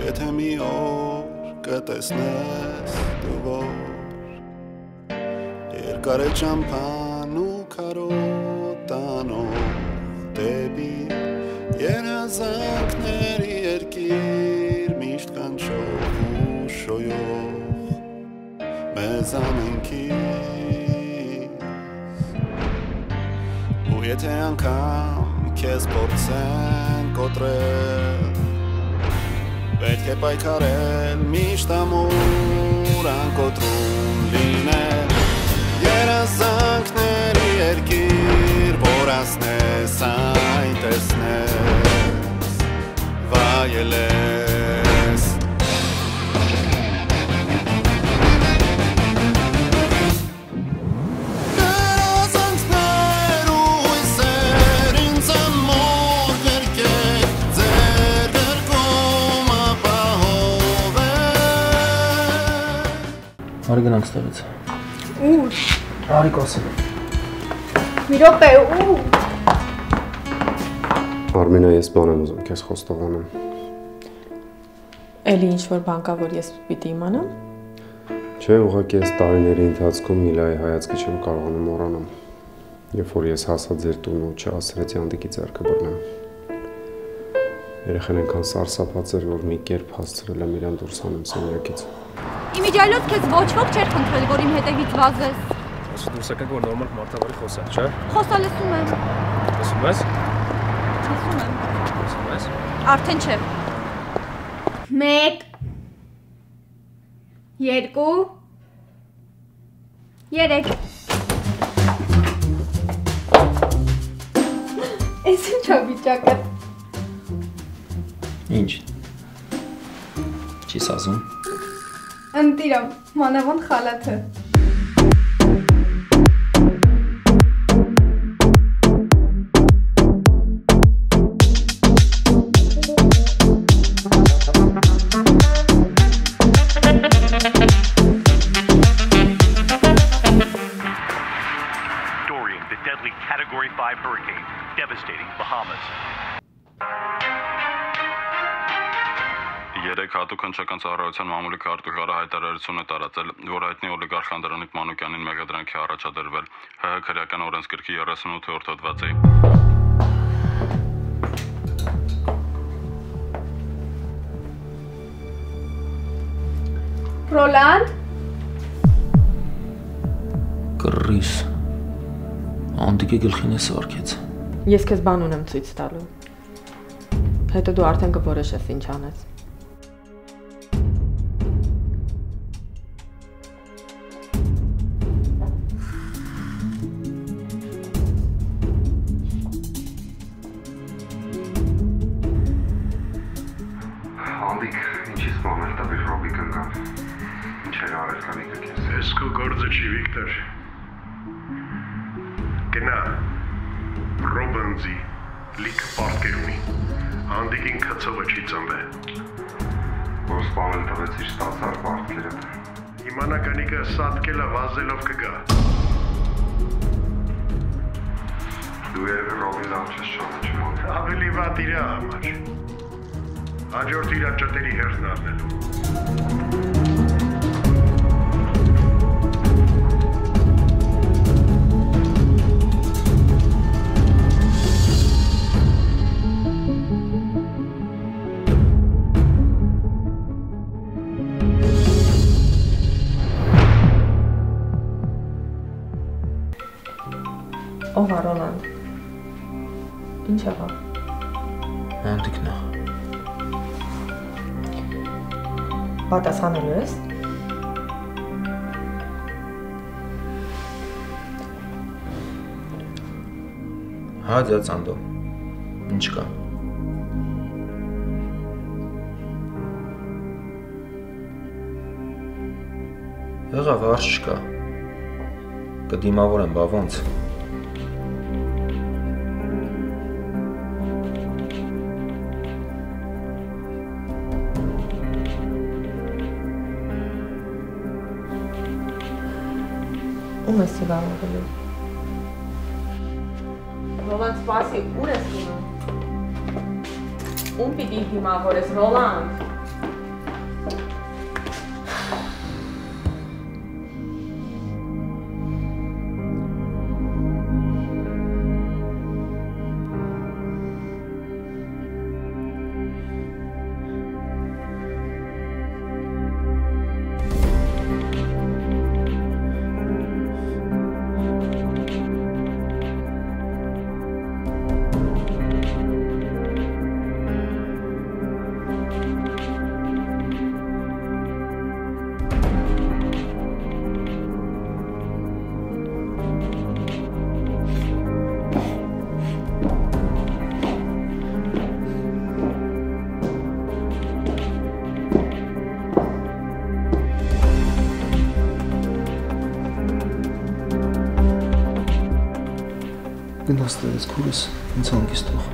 Եթե մի օր կտեսնես դու որ երկար է ճամփան ու քարոտանով դեպի երազանքների երկիր միշտ կանչող ու շոյող մեզ ամենքից ու եթե անգամ քեզ փորձեն կոտրել պետք է պայքարել միշտ ամուր անկոտրում լինել երազանքների երկիր որ ասնես այն տեսնես վայելես Արի գնանք ստեղից։ Ուր։ Արի կասեմ։ Մի րոպե, ու։ Արմինա, ես բան եմ ուզում քեզ խոստովանեմ։ Էլի ինչ-որ բան կա, որ ես պիտի իմանամ։ Չէ, ուղղակի այս տարիների ընթացքում Միլայի հայացքը չեմ կարողանում մոռանալ։ Երբ որ ես հասա ձեր տուն ու չհասցրեցի Անդիկի ձեռքը բռնել։ Երեխան այնքան սարսափած էր, որ մի կերպ հասցրել եմ իրան դուրս հանեմ սենյակից։ Իմիջիայլոց քեզ ոչ ոք չէր խնդրել, որ իմ հետևից վազես։ Ասում դուրս եկեք, որ նորմալ մարդավարի խոսալ, չէ։ Խոսալ լսում եմ։ Լսում ես։ Լսում եմ։ Լսում ես։ Արդեն չէ։ 1 2 3 Էս ինչա վիճակը։ Ինչ։ Չես ասում։ Ընտիրամ, մանավանդ խալաթը։ Dorian, the deadly Category 5 hurricane, devastating Bahamas. Երեք հատուկ հնչական ծառայության մամուլի քարտուղարը հայտարարություն է տարածել, որ հայտնի օլիգարխ Անդրանիկ Մանուկյանին մեղադրանքի առաջադրվել ՀՀ քրեական օրենսգրքի 38-րդ հոդվածի։ Ռոլանդ։ Կռիս։ Անդիկի գլխին է սարքեց։ Ես քեզ բան ունեմ ցույց տալու։ Հետո դու արդեն կորոշես ինչ անես։ Անդիկ, ինչի՞ս բաներ տաբի Ռոբի կնկան։ Ինչ էր արել կանիկը քեզ։ Ես քո գործը չի, Վիկտոր։ Գնա։ Ռոբենզի լիք պարտքեր ունի։ Անդիկին քծովը չի ծնվել։ Որ սպանել տվեց իր ստացար պարտքերը։ Իմանա կանիկը սատկելը վազելով կգա։ Դու երևի Ռոբին լավ չես ճանաչում։ Ավելի վատ իրա համար։ Հաջորդ իրա ճտերի հերթն առնելու։ Ով է Ռոլանդ։ Ինչ եղավ։ Անդիկն է։ Պատասխանելու ես։ Հա, ձյաց Անդո։ Ինչ կա։ Եղավ, արժ չկա։ Կդիմավորեմ, բա ոնց։ Ում ես սիվարողելու։ Ռոլանդ, սպասի, ուր ես գնում։ Ում պիտի հիմավորես, Ռոլանդ։ Գնաս տես քուրս, ինձ հանգիստ թող։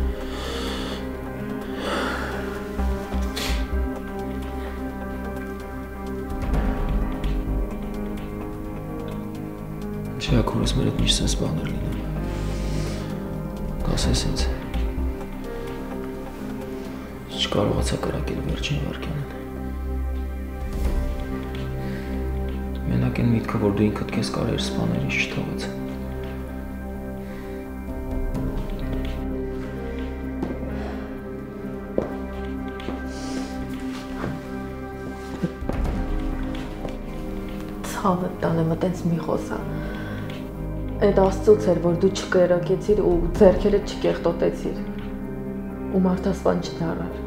Չէ, քուրս մեր հետ միշտ sense բաներ լինում։ Կասես ինձ։ Չկարողացա կրակել վերջին վարքյանին։ Մենակ այն միտքը, որ դու ինքդ քեզ կարեր սպանել, ինչ չթողեց։ Ցավը տանը մտենց մի խոսա։ Այդ աստծուց էր, որ դու չկերակեցիր ու ձեռքերը չկեղտոտեցիր։ Ու մարդասպան չդառար։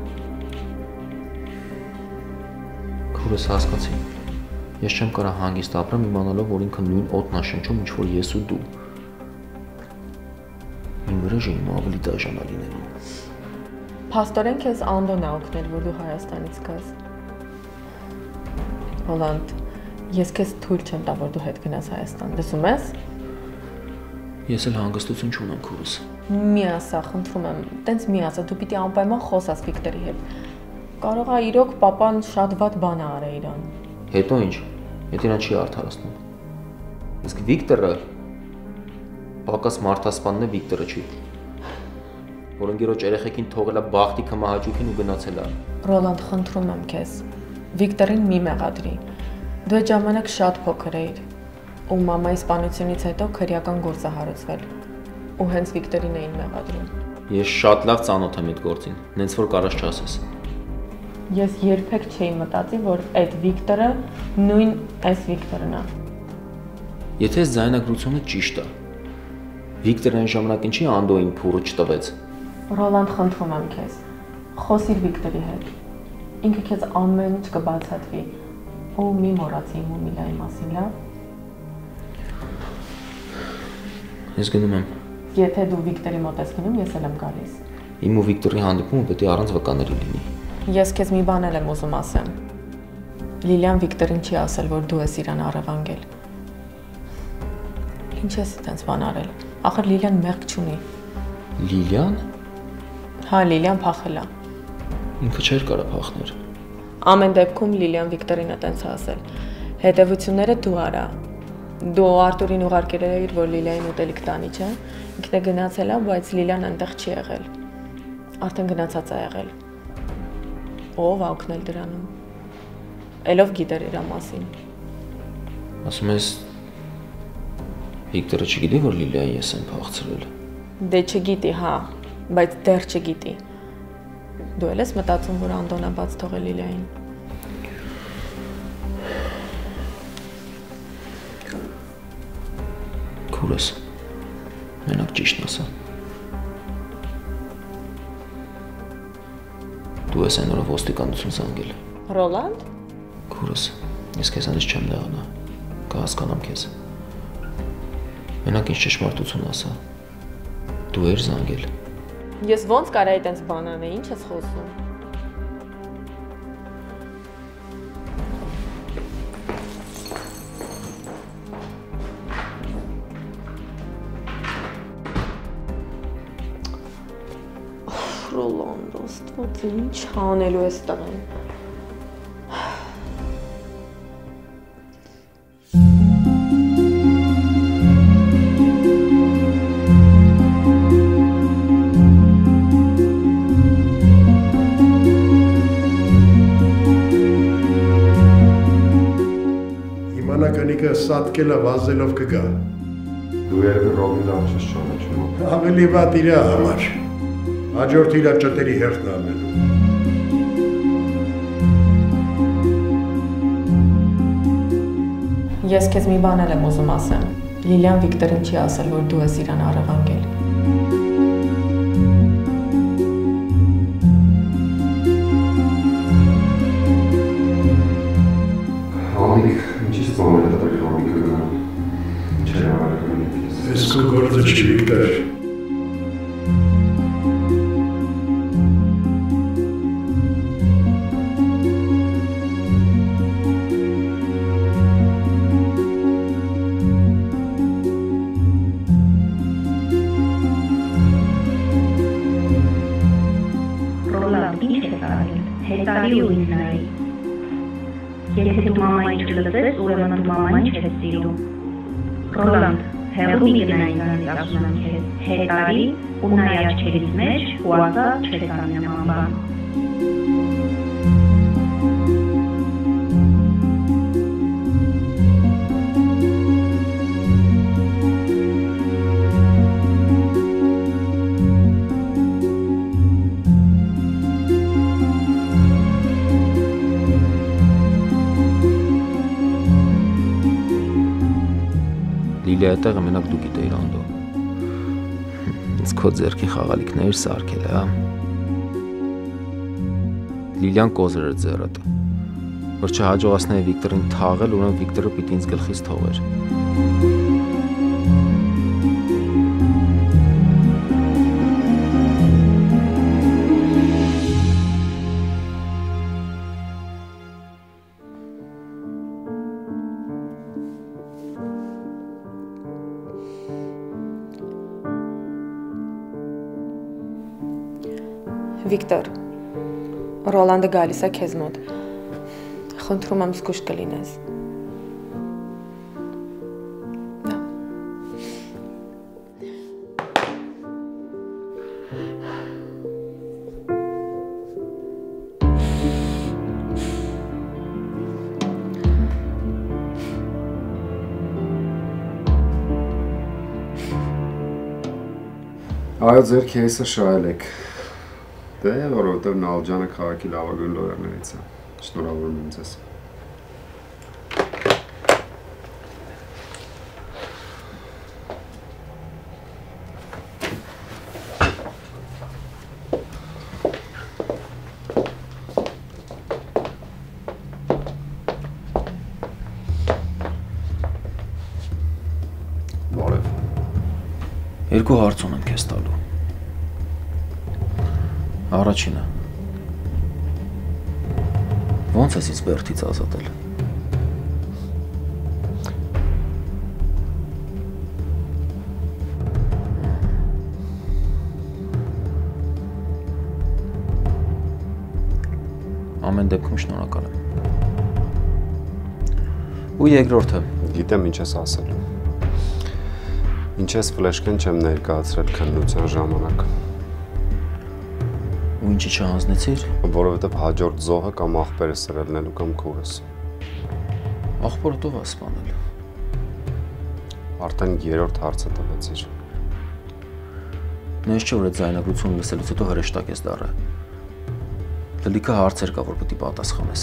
Քուրս հասկացի։ Ես չեմ կարող հանգիստ ապրեմ իմանալով, որ ինքը նույն օդն է շնչում, ինչ որ ես ու դու։ Իմ վրեժը իմ ավելի դաժանա լինելու։ Փաստորեն քեզ Անդոն է օգնել, որ դու Հայաստանից գաս։ Ռոլանդ, ես քեզ թույլ չեմ տա, որ դու հետ գնաս Հայաստան։ Լսում ես։ Ես էլ հանգստություն չունեմ քուրս։ Մի ասա, խնդրում եմ, տենց մի ասա, դու պիտի անպայման խոսաս Վիկտորի հետ։ Կարող է իրոք papan շատ վատ բան է արել իրան։ Հետո ինչ։ Եթե նա չի արդարացնում։ Իսկ Վիկտորը պակաս մարդասպանն է, Վիկտորը չի։ Որ ընկերոջ երեխեքին թողել է բախտի կմահաճուքին ու գնացել է։ Ռոլանդ, խնդրում եմ քեզ։ Վիկտորին մի մեղադրի։ Դու այդ ժամանակ շատ փոքր էիր։ Ու մամայի սպանությունից հետո քրեական գործ է հարուցվել։ Ու հենց Վիկտորին էին մեղադրում։ Ես շատ լավ ծանոթ եմ այդ գործին, նենց որ կարաս չասես։ Ես երբեք չէի մտածի, որ այդ Վիկտորը նույն այս Վիկտորն է։ Եթե այս ձայնագրությունը ճիշտ է, Վիկտորն այն ժամանակ ինչի Անդոյին փուրը չտվեց։ Ռոլանդ, խնդրում եմ քեզ, խոսիր Վիկտորի հետ։ Ինքը քեզ ամեն ինչ կբացատրի։ Ու մի մոռացի իմ ու Միլայի մասին, լավ։ Ես գնում եմ։ Եթե դու Վիկտորի մոտ ես գնում, ես էլ եմ գալիս։ Իմ ու Վիկտորի հանդիպումը պետք է առանց վկաների լինի։ Ես քեզ մի բան եմ ուզում ասեմ։ Լիլիան Վիկտորին չի ասել, որ դու ես իրան առևանգել։ Ինչ ես այդպես բան արել։ Ախր Լիլիան մեղք չունի։ Լիլիան։ Հա, Լիլիան փախել է։ Ինքը չէր կարող փախնել։ Ամեն դեպքում Լիլիան Վիկտորին է տենց ասել։ Հետևությունները դու արա։ Դու Արտուրին ուղարկել էիր, որ Լիլիային ուտելիք տանի, չէ՞։ Ինքն է գնացել է, բայց Լիլիան այնտեղ չի եղել։ Արդեն գնացած է եղել։ Ով է օգնել դրանում։ Էլով գիտեր իր մասին։ Ասում ես Վիկտորը չգիտի, որ Լիլիայի ես եմ փախցրել։ Դե չգիտի, հա, բայց դեռ չգիտի։ Դու էլ ես մտածում, որ Անդոնը բաց թողել Լիլիային։ Քուրս, մենակ ճիշտն ասա։ Դու ես այն օրը ոստիկանություն զանգել։ Ռոլանդ։ Քուրս, ես քեզանից չեմ դեղանա, կհասկանամ քեզ։ Մենակ ինչ ճշմարտություն ասա։ Դու ես զանգել։ Ես ոնց կարայի տենց բան անել, ինչ ես խոսում։ Ռոլանդ, աստված, ինչ անելու ես տղեն։ Իմանականիկը սատկելը վազելով կգա։ Դու երբ Ռոբին լավ չես ճանաչում։ Ավելի վատ իրա համար։ Հաջորդ իրա ճտերի հերթն անելու։ Ես քեզ մի բան եմ ուզում ասեմ։ Լիլիան Վիկտորին չի ասել, որ դու ես իրան առևանգել։ Անդիկ, ինչի՞ սպանել է դա Ռոբիկը գնա։ Ինչ է արել։ Ես քո գործը չի Վիկտոր։ տարի ու ինձ նայի։ Եթե դու մամային չլսես, ուրեմն դու մամային չես սիրում։ Ռոլանդ, հեռու մի գնա ինձանից ասում եմ քեզ, հետ արի ու նայ աչքերից մեջ ու ասա չես անի նման բան։ Լիլիայի տեղը մենակ դու գիտեիր Անդո։ Ինձ քո ձեռքի խաղալիքներ սարքել, հա։ Լիլիան կոզր էր ձեռդ։ Որ չհաջողացնեի Վիկտորին թաղել, ուրեմն Վիկտորը պիտի ինձ գլխից թողեր։ Վիկտոր, Ռոլանդը գալիս է քեզ մոտ։ Խնդրում եմ զգուշ կլինես։ Այո, ձեր քեյսը շահել եք։ Դե, որովհետև Նալջանը քաղաքի լավագույն լոյերներից է։ Շնորհավորում եմ ձեզ։ Բարև։ Երկու հարց ունեմ քեզ տալու։ Առաջինը։ Ոնց ես ինձ բերդից ազատել։ Ամեն դեպքում շնորհակալ եմ։ Ու երկրորդը։ Գիտեմ ինչ ես ասել։ Ինչ ես ֆլեշքեն չեմ ներկայացրել քննության ժամանակ։ Ու ինչի չհանձնեցիր։ Որովհետև հաջորդ զոհը կամ աղբերը սրելնելու կամ քուրս։ Աղբորը ով է սպանել։ Արդեն երրորդ հարցը տվեցիր։ Նույնիսկ չէ որ այդ ձայնագրությունը լսելուց հետո հրեշտակ ես դառը։ Լիքը հարցեր կա, որ պետք է պատասխանես։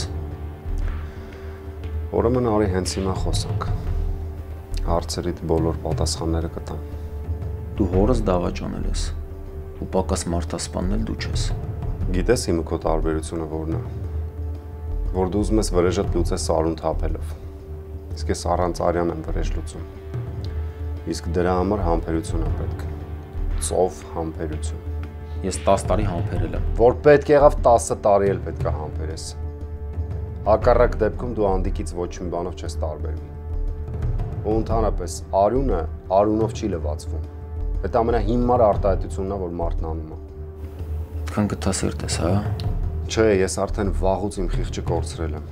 Ուրեմն արի հենց հիմա խոսանք։ Հարցերիդ բոլոր պատասխանները կտամ։ Դու հորս դավաճանել ես, ու պակաս մարդասպանել դու չես։ Գիտես հիմա քո տարբերությունը որն է։ Որ դու ուզում ես վրեժդ լուծես սարուն թափելով։ Իսկ ես առանց արյան եմ վրեժ լուծում։ Իսկ դրա համար համբերություն է պետք։ Ծով համբերություն։ Ես 10 տարի համբերել եմ։ Որ պետք եղավ 10 տարի էլ պետք է համբերես։ Հակառակ դեպքում դու անդիկից ոչ մի բանով չես տարբերվի։ Ու ընդհանրապես արյունը արյունով չի լվացվում։ Այդ ամենահիմար արտահայտությունն է, որ մարդն անում է։ Քան գտասիրտ ես, հա։ Չէ, ես արդեն վաղուց իմ խիղճը կորցրել եմ։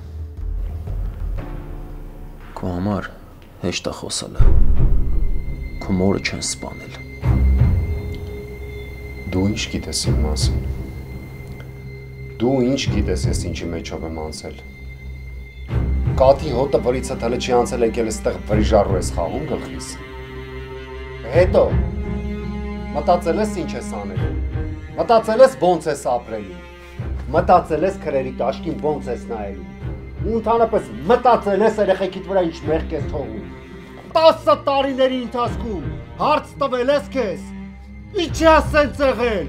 Քո համար հեշտ է խոսելը։ Քո մորը չեն սպանել։ Դու ինչ գիտես իմ մասին։ Դու ինչ գիտես ես ինչի մեջով եմ անցել։ Կաթի հոտը վրիցդ հələ չի անցել եկել այստեղ վրիժառու ես խաղում գլխիս։ Հետո մտածել ես ինչ ես անելու։ Մտածել ես ոնց ես ապրելու։ Մտածել ես քրերի տաշկին ոնց ես նայելու։ Ու ընդհանրապես մտածել ես երեխեքիդ վրա ինչ մեղք ես թողում։ 10 տարիների ընթացքում հարց տվել ես քեզ։ Ինչ ես սենց եղել։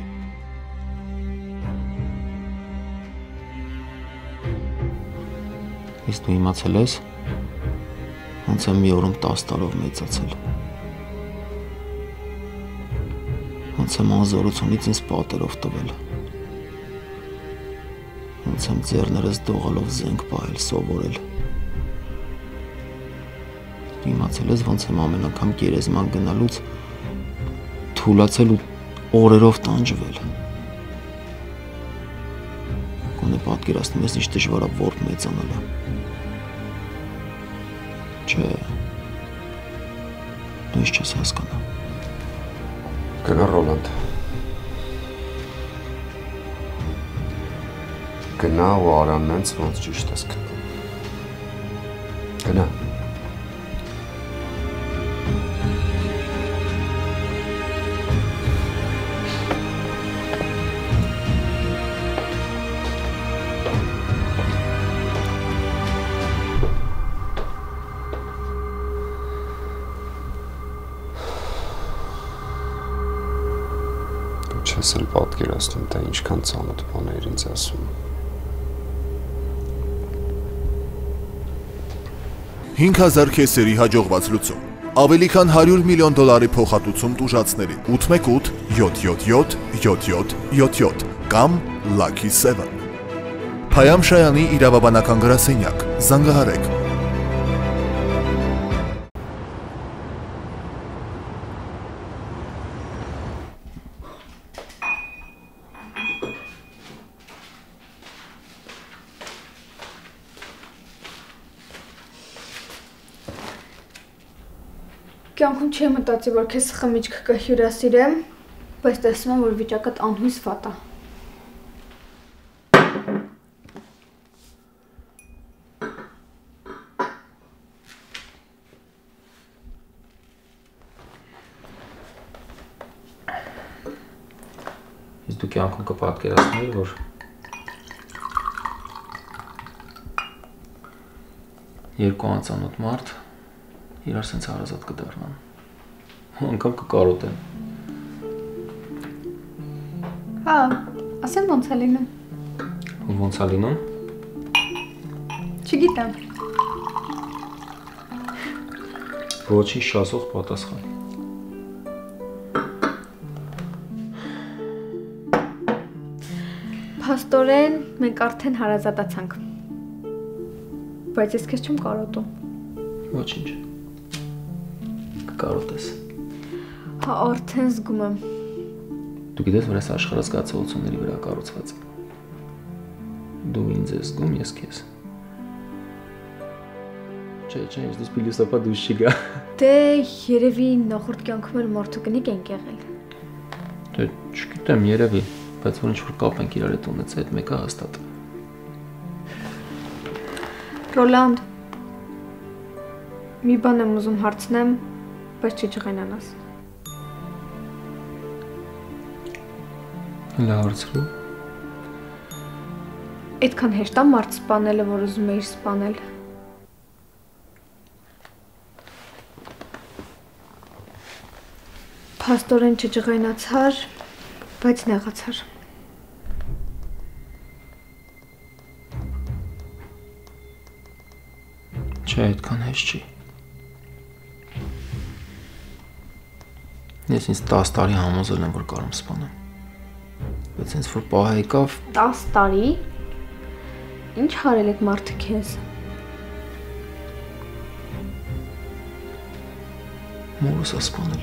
Իսկ դու իմացել ես, ոնց եմ մի օրում 10 տարով մեծացել։ Ոնց եմ անզորությունից ինձ պատերով տվել։ Ոնց եմ ձեռներս դողալով զենք պահել, սովորել։ Դու իմացել ես, ոնց եմ ամեն անգամ գերեզման գնալուց թուլացել ու օրերով տանջվել։ Գոնե պատկերացնում ես ինչ դժվար է ворդ մեծանալը։ Չէ։ Դու ինչ չես հասկանա։ Գնա Ռոլանդ։ Գնա ու արա նենց ոնց ճիշտ ես գտնում։ Գնա։ Չես էլ պատկերացնում, թե ինչքան ծանոթ բաներ ինձ ասում։ 5000 քեսերի հաջողված լուծում։ Ավելի քան $100 միլիոն փոխհատուցում տուժածներին։ 818 777 7777 կամ Lucky 7։ Փայամ Շայանի իրավաբանական գրասենյակ։ Զանգահարեք։ Կյանքում չի մտածի, որ քեզ խմիչք կհյուրասիրեմ, բայց տեսնում եմ, որ վիճակդ անհույս վատ է։ Իսկ դու կյանքում կպատկերացնեի, որ երկու անծանոթ մարդ իրար սենց հարազատ կդառնան, անգամ կկարոտեն։ Հա, ասեմ ոնց է լինում։ Ոնց է լինում։ Չգիտեմ։ Ոչինչ շասող պատասխան։ Փաստորեն մենք արդեն հարազատացանք։ Բայց ես քեզ չեմ կարոտում։ Ոչինչ։ Կկարոտես։ Հա, արդեն զգում եմ։ Դու գիտես, որ այս աշխարհը զգացողությունների վրա կառուցված է։ Դու ինձ ես զգում, ես քեզ։ Չէ, ես փիլիսոփա դուրս չի գա։ Դե երևի նախորդ կյանքում էլ մարդու կնիկ ենք եղել։ Դե չգիտեմ, երևի, բայց որ ինչ-որ կապ ենք իրար հետ ունեցել, այդ մեկը հաստատ։ Ռոլանդ, մի բան եմ ուզում հարցնեմ, բայց չջղայնանաս։ Լավ հարցրու։ Այդքան հեշտ է մարդ սպանելը, որ ուզում էիր սպանել։ Փաստորեն չջղայնացար, բայց նեղացար։ Չէ, այդքան հեշտ չի։ Ես ինձ 10 տարի համոզել եմ, որ կարող եմ սպանեմ։ Բայց ինձ որ պահ եկավ 10 տարի։ Ինչ հարել եք մարդը քեզ։ Մորս է սպանել։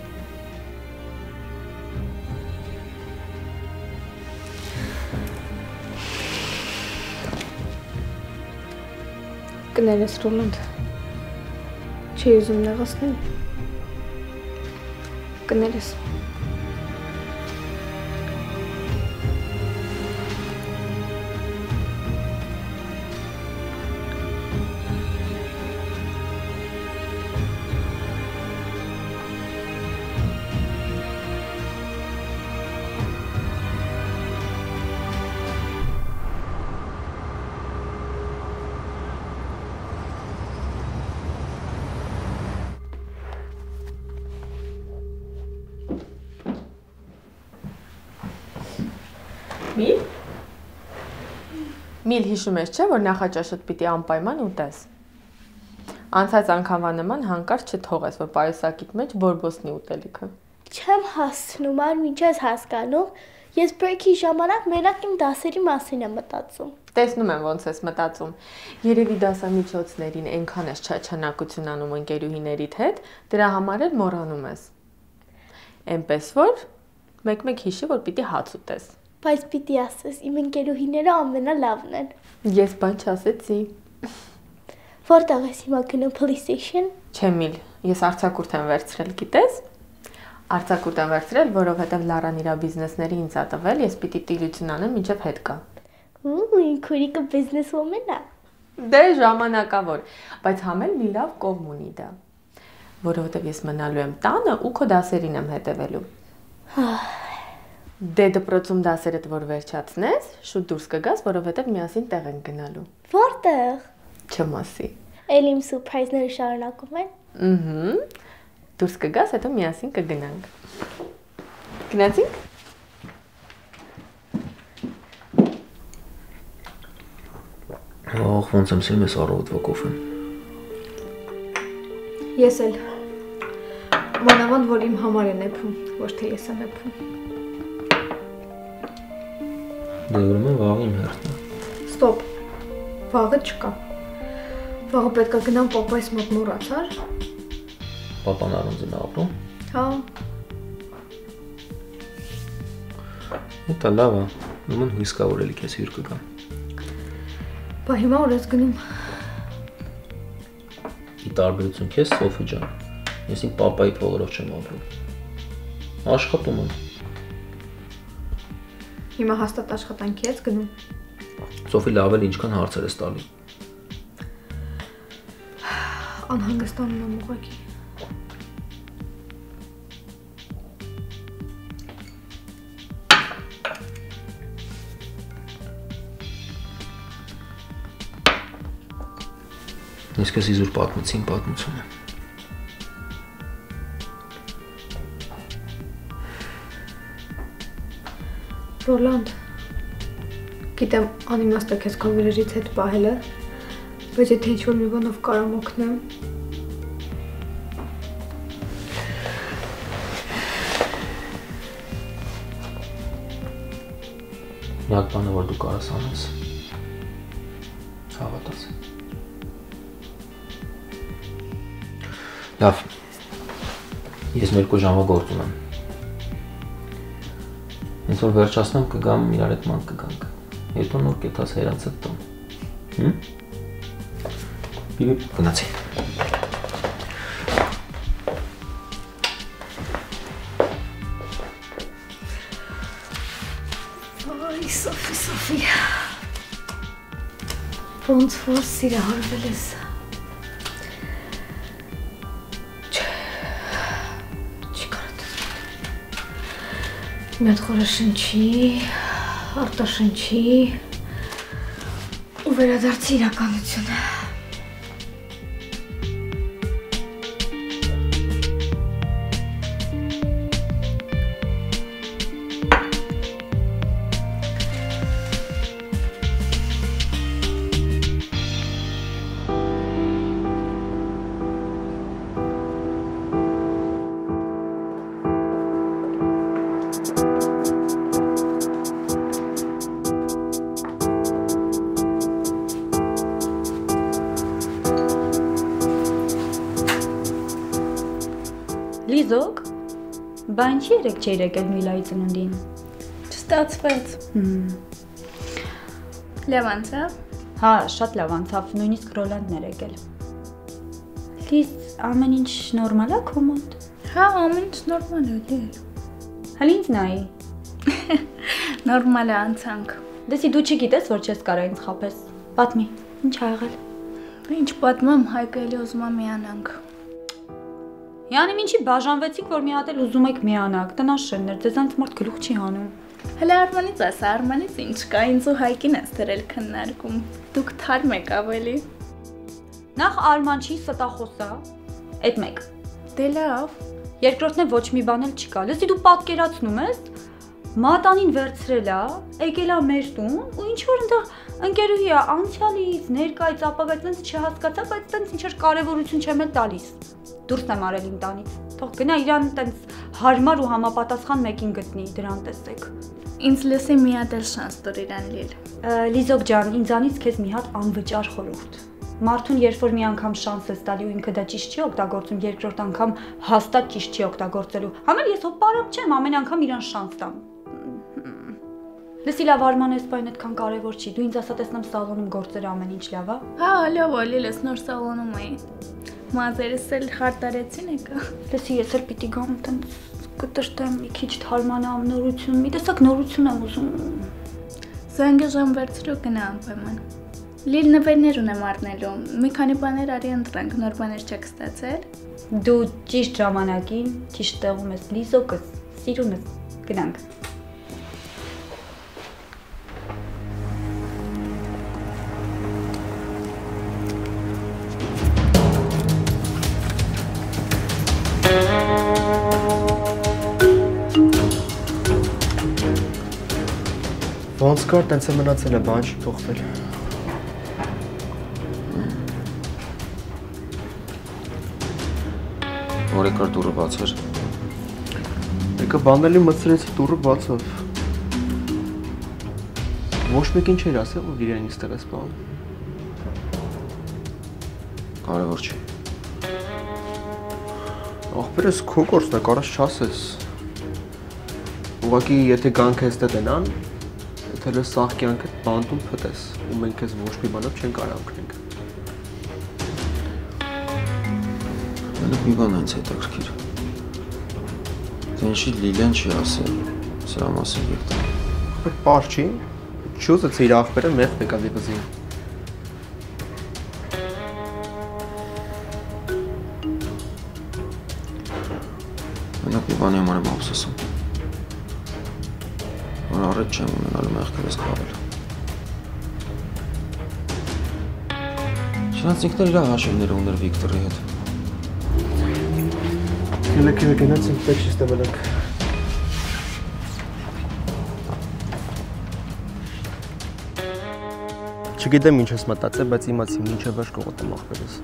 Կներես Ռոլանդ։ Չի ուզում նեղացնել։ Կներես։ Միլ հիշում ես չէ, որ նախաճաշդ պիտի անպայման ուտես։ Անցած անգամվա նման հանկարծ չթողես, որ պայուսակիդ մեջ բորբոսնի ուտելիքը։ Չեմ հասցնում, ինչ ես հասկանում, ես բրեյքի ժամանակ մենակ իմ դասերի մասին եմ մտածում։ Տեսնում եմ ոնց ես մտածում։ Երևի դասամիջոցներին այնքան ես չաչանակություն անում ընկերուհիներիդ հետ, դրա համար էլ մոռանում ես։ Էնպես որ մեկ-մեկ հիշի, որ պիտի հաց ուտես։ Բայց պիտի ասես, իմ ընկերուհիները ամենալավն են։ Ես բան չասեցի։ Որտեղ ես հիմա գնում PlayStation։ Չեմիլ, ես արձակուրդ եմ վերցրել, գիտես։ Արձակուրդ եմ վերցրել, որովհետև Լարան իր բիզնեսների ինձ ա տվել, ես պիտի տիրություն անեմ, մինչև հետ գա։ Քուրիկը businesswoman է։ Դե ժամանակավոր, բայց համ էլ մի լավ կողմ ունի դա, որովհետև ես մնալու եմ տանը ու քո դասերին եմ հետևելու։ Դե դպրոցում դասերդ որ վերջացնես, շուտ դուրս կգաս, որովհետև միասին տեղ ենք գնալու։ Որտեղ։ Չեմ ասի։ Էլ իմ սուրպրայզները շարունակում են։ Դուրս կգաս, հետո միասին կգնանք։ Գնացինք։ Ահ, ոնց եմ սիրում ես առավոտվա կոֆեն։ Ես էլ։ Մանավանդ որ իմ համար են եփում, ոչ թե ես եմ եփում։ Դե ուրեմն վաղը իմ հերթն է։ Ստոպ։ Վաղը չկա։ Վաղը պետք է գնամ պապայիս մոտ, մոռացար։ Պապան առանձին ապրում։ Հա։ Դա լավ է։ Ուրեմն հույս կա որ էլի քեզ հյուր կգամ։ Բա հիմա որ ես գնում։ Ի տարբերություն քեզ, Սոֆի ջան, ես իմ պապայի փողերով չեմ ապրում։ Աշխատում եմ։ Հիմա հաստատ աշխատանքի ես գնում։ Սոֆի լավ էլ ինչքան հարցեր ես տալի։ Անհանգստանում եմ ուղղակի։ Ես քեզ իզուր պատմեցի իմ պատմությունը։ Ռոլանդ, գիտեմ անիմաստ է քեզ քո վիրերից հետ պահելը, բայց եթե ինչ-որ մի բանով կարամ օգնեմ։ Միակ բանը որ դու կարաս անես, հավատաս։ Լավ, ես մերկու ժամվա գործ ունեմ։ Հենց որ վերջացնեմ կգամ իրար հետ մանկ կգանք։ Հետո նոր կեթաս հերանցդ տոն։ Բիբի գնացի։ Այ Սոֆի։ Ոնց որ սիրահարվել ես։ Մեծ խորը շնչի, արտաշնչի ու վերադարձի իրականությունը։ Լիզոկ, բա ինչի երեք չէր եկել Միլայի ծնունդին։ Չստացվեց։ Լավ անցավ։ Հա, շատ լավ անցավ, նույնիսկ Ռոլանդն էր եկել։ Լիզ, ամեն ինչ նորմալ է քո մոտ։ Հա, ամեն ինչ նորմալ է, դե։ Հələ ինձ նայի։ Նորմալ է անցանք։ Դեսի դու չգիտես, որ չես կարա ինձ խաբես։ Պատմի, ինչ ա եղել։ Ինչ պատմեմ, Հայկը էլի ուզում է միանանք։ Յանի ինչի բաժանվեցիք, որ մի հատ էլ ուզում եք միանաք, տնաշեններ, ձեզանց մարդ գլուխ չի հանում։ Հələ Արմանից ասա, Արմանից ինչ կա, ինձ ու Հայկին ես դրել քննարկում։ Դուք թարմ եք ավելի։ Նախ Արման չի ստախոսա, այդ մեկ։ Դե լավ։ Երկրորդն է ոչ մի բան էլ չկա։ Լսի դու պատկերացնում ես, մատանին վերցրել է, եկել է մեր տուն ու ինչ որ այնտեղ ընկերուհի է անցյալից, ներկայից, ապագայից ինձ չհասկացա, բայց տենց ինչ որ կարևորություն չեմ էլ տալիս։ Դուրս եմ արել իմ տանից։ Թող գնա իրան տենց հարմար ու համապատասխան մեկին գտնի, դրան տեսեք։ Ինձ լսի մի հատ էլ շանս տուր իրան լիլ։ Լիզոկ ջան, ինձանից քեզ մի հատ անվճար խորհուրդ։ Մարդուն երբ որ մի անգամ շանս ես տալի ու ինքը դա ճիշտ չի օգտագործում, երկրորդ անգամ հաստատ ճիշտ չի օգտագործելու։ Համել ես հոպարապ չեմ, ամեն անգամ իրան շանս տամ։ Լսի լավ Արման այս բան այդքան կարևոր չի։ Դու ինձ ասա տեսնեմ սալոնում գործերը ամեն ինչ լավ է։ Հա, լավ, լես նոր սալոնում էի։ Մազերս էլ խարտարեցին եկա։ Լսի, ես էլ պիտի գամ տենց կտրտեմ մի քիչ թարմանամ նորություն, մի տեսակ նորություն եմ ուզում։ Զանգը ժամ վերցրու գնա անպայման։ Լիլ նվերներ ունեմ առնելու։ Մի քանի բաներ արի ընտրենք, նոր բաներ չեք ստացել։ Դու ճիշտ ժամանակին, ճիշտ տեղում ես, լիզոկս, սիրուն ես, գնանք։ Ոնց կար տենց է մնացել է, բան չի փոխվել։ Որ եկար դուրը բաց էր։ Եկա բանալի մտցրեցի դուրը բացավ։ Ոչ մեկին չէր ասել, որ իրեն ինստեղ է սպանում։ Կարևոր չի։ Ախպերս քո գործն է, կարաս չասես։ Ուղղակի եթե գանք ես դենան, եթե լես սաղ կյանքդ բանտում փտես, ու մենք ես ոչ մի բանով չեն կարող օգնենք։ Մենակ մի բան այնց հետաքրքիր։ Թե ինչի Լիլիան չի ասել սրա մասին Վիկտոր։ Ախպեր պար չի, չուզեց իր ախպերը մեղ եկավ վզին։ Մենակ մի բանի համար եմ ափսոսում, որ առետ չեմ ունենալու մեղքերս քաղել։ Չնայած ինքն էլ իր հաշիվները ուներ Վիկտորի հետ։ Գնաք գնացինք տեքստը բլակ։ Չգիտեմ ինչ ես մտածել, բայց իմացի մինչև վերջ կողոտեմ ախպերս։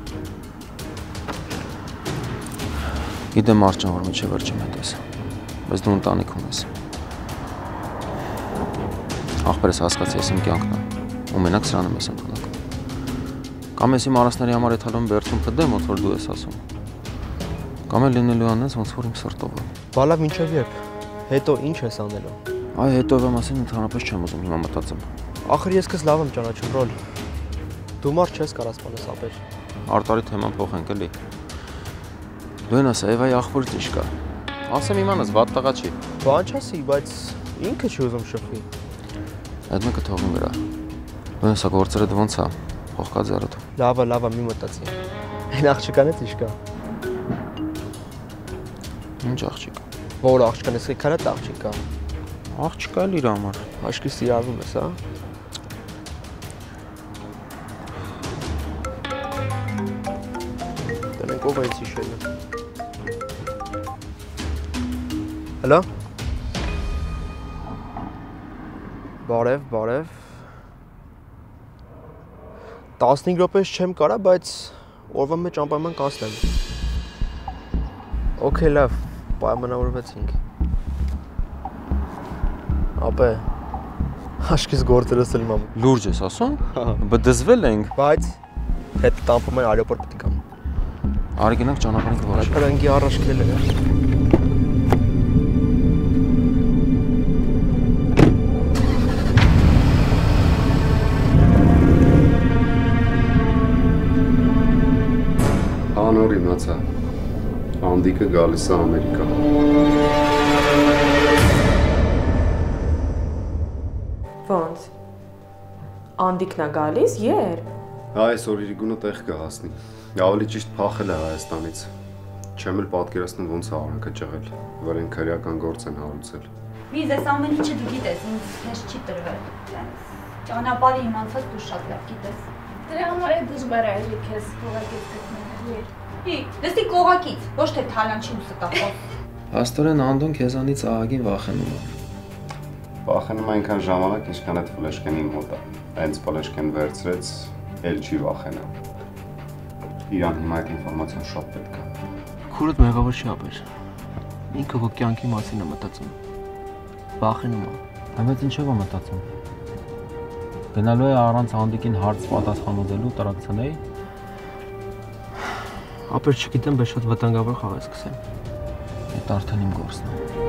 Գիտեմ Արջան, որ մինչև վերջ եմ հետես, բայց դու ընտանիք ունես։ Ախպերս հասկացի ես իմ կյանքն է, ու մենակ սրան եմ ես ընդունակում։ Կամ ես իմ արասների համար եթալում բերցում փդեմ, ոնց որ դու ես ասում։ Կամ էլ լինելու անես, ոնց որ իմ սրտովը։ Բալավ մինչև երբ, հետո ինչ ես անելու։ Այ հետո մասին ընդհանրապես չեմ ուզում հիմա մտածեմ։ Ախր ես քեզ լավ եմ ճանաչում, Ռոլ։ Դու մարդ չես կարող սպանես ապեր։ Արտարի թեման փոխենք էլի։ Դու են ասա, Եվայի աղբորից ինչ կա։ Ասեմ իմանս, վատ տղա չի։ Բան չասի, բայց ինքը չի ուզում շփվի։ Այդ մեկը թողին վրա։ Դու են սա գործերը ոնց է, փոխկա ձեռդ։ Լավա, մի մտածի։ Այն աղջկանից ինչ կա։ Ինչ աղջիկ։ Որ աղջկան ես քանա աղջիկ կա։ Աղջիկա էլ իր համար։ Աշկի սիրառվում ես, հա։ Տնենք ով այս իշելը։ Հալո։ Բարև։ 15 րոպեից չեմ կարա, բայց օրվա մեջ անպայման կանցնեմ։ Okay, լավ, պայմանավորվեցինք։ Ապե, աշկիս գործերս էլ մամ։ Լուրջ ես ասում։ Բդզվել ենք։ Բայց հետ տամփում են аэроպորտ պետք է։ Արի գնանք ճանապարհին դուրս։ Կրանքի առաջքել է։ Անոր իմացա։ Անդիկը գալիս է Ամերիկա։ Ոնց։ Անդիկն է գալիս, երբ։ Այսօր իր գունը տեղ կհասնի։ Ավելի ճիշտ փախել է Հայաստանից։ Չեմ էլ պատկերացնում ոնց է արանքը ճղել, վրեն քրեական գործ են հարուցել։ Վիզ, այս ամեն ինչը դու գիտես, ինձ հեշտ չի տրվել։ Ճանապարհի իմացած դու շատ լավ գիտես։ Դրա համար է դժվար է քեզ կողակից գտնել։ Լսի կողակից, ոչ թե թալանչի ու ստախոս։ Աստորեն Անդոն քեզանից ահագին վախենում է։ Վախենում է այնքան ժամանակ, ինչքան այդ ֆլեշկենի մոտ է։ Հենց ֆլեշկեն վերցրեց, էլ չի վախենա։ Իրան հիմա այդ ինֆորմացիան շատ պետք է։ Քուրդ մեղավոր չի ապեր։ Ինքը քո կյանքի մասին է մտածում։ Վախենում է։ Բայց ինչով է մտածում։ Գնալու է առանց Անդիկին հարց պատասխան ուզելու տրակցնեի։ Ապեր չգիտեմ, բայց շատ վտանգավոր խաղ է սկսեմ։ Այդ արդեն իմ գործն է։